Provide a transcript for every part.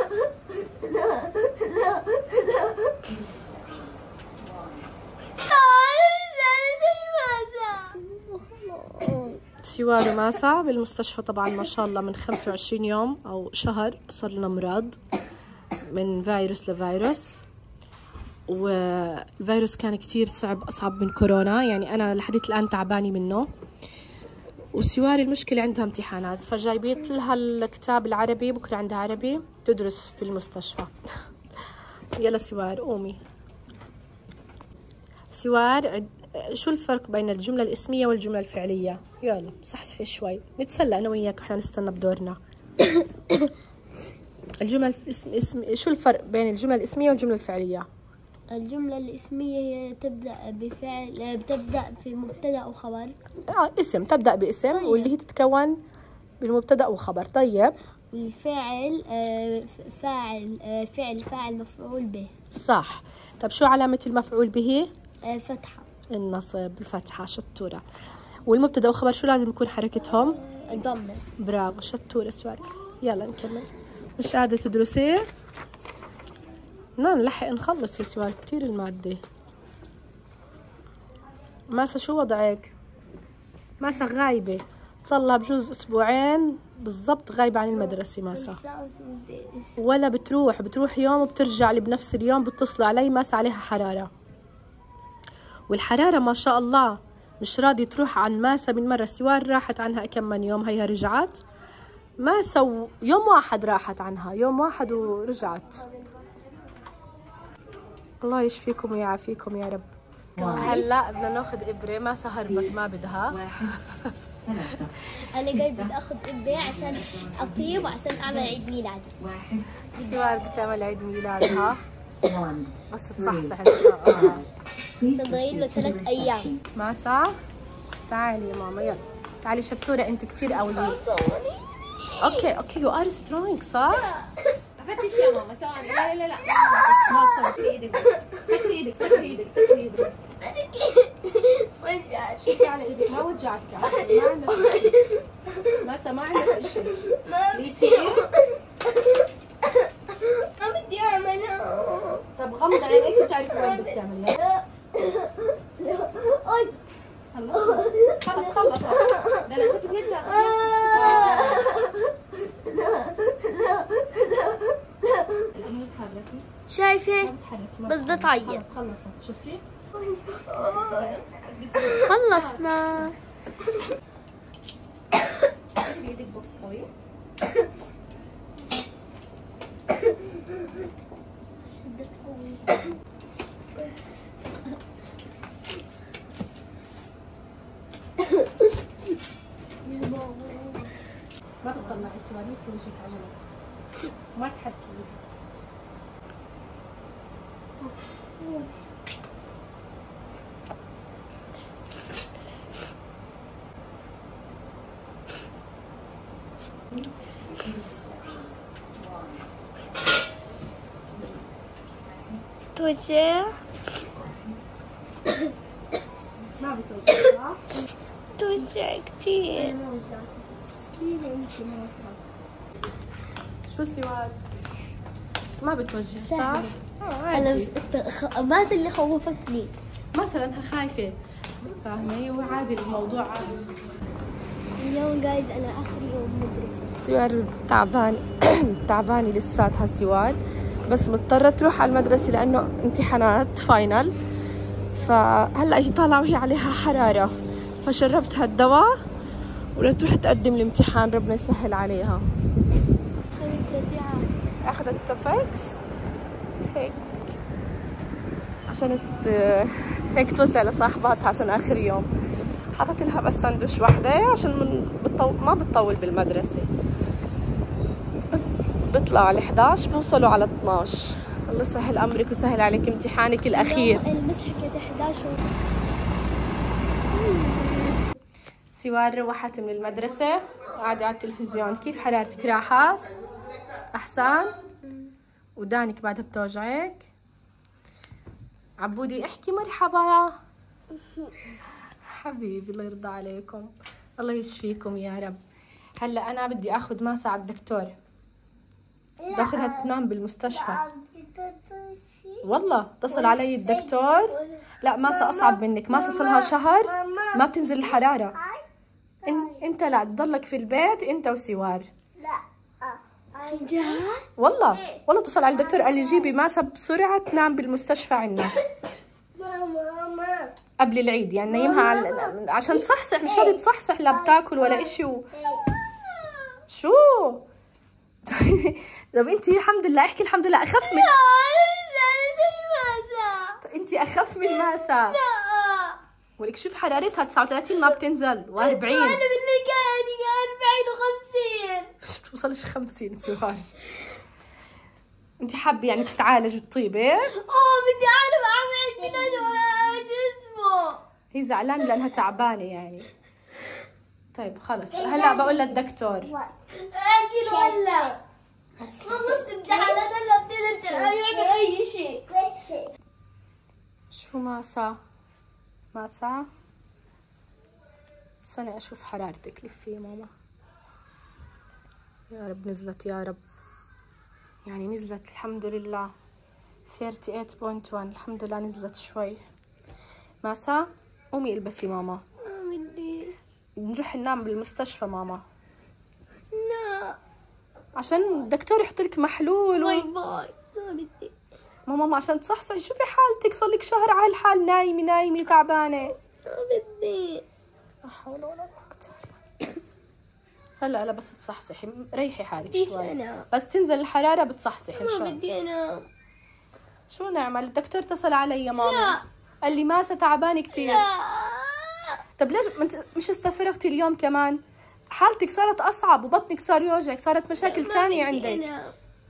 سوار وماسة بالمستشفى طبعا ما شاء الله من 25 يوم أو شهر صار لنا مرض من فيروس لفيروس، والفيروس كان كتير صعب، أصعب من كورونا، يعني أنا لحد الآن تعباني منه. وسوار المشكلة عندها امتحانات، فجايبين لها الكتاب العربي، بكرة عندها عربي تدرس في المستشفى. يلا سوار قومي. سوار شو الفرق بين الجملة الاسمية والجملة الفعلية؟ يلا صحصحي شوي، نتسلى أنا وياك وإحنا نستنى بدورنا. الجملة شو الفرق بين الجملة الاسمية والجملة الفعلية؟ الجملة الاسمية هي تبدأ بفعل، بتبدأ في مبتدأ وخبر. اسم، تبدأ باسم. طيب. واللي هي تتكون بالمبتدأ وخبر. طيب. والفعل فاعل مفعول به. صح. طب شو علامة المفعول به؟ فتحة. النصب، الفتحة، شطورة. والمبتدأ وخبر شو لازم يكون حركتهم؟ الضمة. برافو شطورة سوار. يلا نكمل. مش قاعدة تدرسي؟ نعم نلحق نخلص يا سوار، كتير المادة. ماسة شو وضعك؟ ماسة غايبة، صار بجوز أسبوعين بالضبط غايبة عن المدرسة ماسة، ولا بتروح يوم وبترجع لي بنفس اليوم. بتصلوا علي ماسة عليها حرارة، والحرارة ما شاء الله مش راضية تروح عن ماسة من مرة. سوار راحت عنها كم من يوم، هيها رجعت. ماسة يوم واحد راحت عنها، يوم واحد ورجعت. الله يشفيكم ويعافيكم يا رب. هلا بدنا ناخذ ابره، ما هربت ما بدها. انا جاي بدي اخذ ابره عشان اطيب وعشان اعمل عيد ميلادي. سوار بتعمل عيد ميلادها بس تصحصح ان شاء الله. تضيل له 3 ايام. ماسة تعالي يا ماما، يلا تعالي شطورة، انت كثير قوية. اوكي يو ار سترونج صح؟ فتش يا ماما ثواني. لا ما سكري ايدك، سكري ايدك. وجعت. شوفي على ايدك ما وجعتك، ما عندك ماسة، ما عندك شيء. ريتي ما بدي اعمله. طب غمض عينيك وتعرفي وين بدك تعمليها. خلص ده انا سكت يدك. شايفة؟ بس بدي تعيط. خلصت شفتي؟ خلصنا. في ايدك بوكس قوي. ما تطلعي السواليف في وجهك عجلة، ما تحركي ايدك. توجع؟ ما بتوجع صح؟ توجع كتير. مسكينة انت ماسة. شو سواد؟ ما بتوجع صح؟ انا ماسة اللي خوفتني. مثلا انها خايفة، فاهمة؟ وعادي الموضوع عادي. اليوم جايز انا اخر يوم مدرسة. سوار تعبانة لساتها سوار، بس مضطرة تروح على المدرسة لأنه امتحانات فاينل. فهلا هي طالعة وهي عليها حرارة، فشربتها الدواء ولتروح تقدم الامتحان، ربنا يسهل عليها. أخذت كفكس هيك عشان هيك توزع لصاحباتها عشان آخر يوم. حطت لها بس سندوش واحدة عشان ما بتطول بالمدرسة. بيطلعوا على 11 بوصلوا على 12. الله يسهل أمرك ويسهل عليك امتحانك الأخير. المسحة 11. سوار روحت من المدرسة وقاعدة على التلفزيون. كيف حرارتك؟ راحت؟ أحسن؟ ودانك بعدها بتوجعك؟ عبودي احكي مرحبا. حبيبي الله يرضى عليكم، الله يشفيكم يا رب. هلا أنا بدي أخذ ماسة على الدكتور. داخلها تنام بالمستشفى. والله اتصل علي الدكتور. لا ماسة أصعب منك، ماسة صلها شهر ما بتنزل الحرارة. انت لا تضلك في البيت انت وسوار. والله اتصل على الدكتور قال لي جيبي ماسة بسرعة تنام بالمستشفى عنا قبل العيد، يعني نيمها عشان تصحصح، مش شرط تصحصح لا بتاكل ولا اشي شو طب انتي الحمد لله احكي الحمد لله. اخف من انتي اخف من ماسة. ولك شوف حرارتها 39 ما بتنزل و40. انا باللي كان 40 و50 توصلش 50 سواري. انتي حابة يعني تتعالج وتطيبي؟ بدي اعرف اعمل كده جسمه. هي زعلانة لانها تعبانة يعني. طيب خلص هلا بقول للدكتور. احكي له هلا خلصت امتحانات هلا بتقدر يعمل اي شيء. شو ماسة استني اشوف حرارتك. لفي يا ماما. يا رب نزلت يا رب، يعني نزلت الحمد لله 38.1 الحمد لله نزلت شوي. ماسة قومي البسي ماما. بدي نروح ننام بالمستشفى ماما لا عشان الدكتور يحط لك محلول باي ما بدي ماما عشان تصحصحي. شوفي حالتك صار لك شهر على الحال نايمة تعبانة. ما بدي. لا حول ولا قوة الا بالله. هلا بس تصحصحي ريحي حالك شوي، بس تنزل الحرارة بتصحصحي ان شاء الله. ما بدي انام. شو نعمل؟ الدكتور اتصل علي يا ماما. لا. قال لي ماسة تعبانة كتير. لا. طب ليش مش استفرغتي اليوم كمان؟ حالتك صارت اصعب وبطنك صار يوجعك، صارت مشاكل ثانية عندك.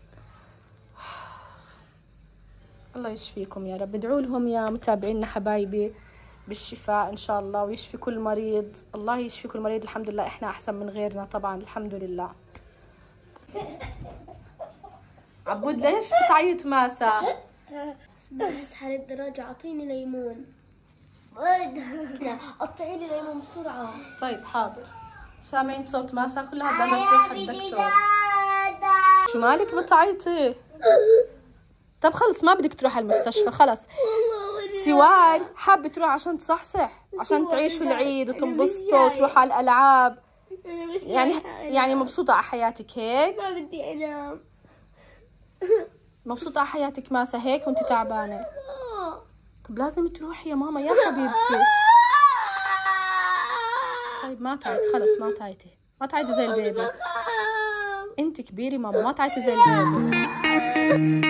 الله يشفيكم يا رب. ادعوا لهم يا متابعينا حبايبي بالشفاء ان شاء الله، ويشفي كل مريض. الله يشفي كل مريض. الحمد لله احنا احسن من غيرنا طبعا الحمد لله. عبود ليش بتعيط ماسة؟ بس حالي بدرجة اعطيني ليمون. قطعي لي ليمون بسرعة. طيب حاضر. سامعين صوت ماسة كلها بدها تروح الدكتور. شو مالك بتعيطي؟ طب خلص ما بدك تروح على المستشفى خلاص. سوار حابة تروح عشان تصحصح، عشان تعيشوا العيد وتنبسطوا وتروحوا على الألعاب. يعني مبسوطة على حياتك هيك؟ ما بدي انام. مبسوطة على حياتك ماسة هيك وانت تعبانة؟ طب لازم تروحي يا ماما يا حبيبتي. طيب ما تعيطي خلص، ما تعيطي زي البيبي. انت كبيرة ماما، ما تعيطي زي البيبي.